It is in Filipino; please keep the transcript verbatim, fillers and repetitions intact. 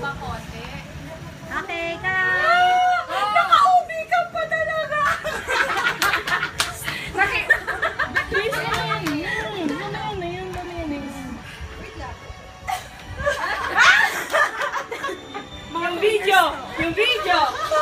ba konti? Okay, guys! Oh! Nakaubi ka pa talaga! Bakit? Please, yun! Yun! Yun! Yun! Yun! Wait lang. Yung video! Yung video!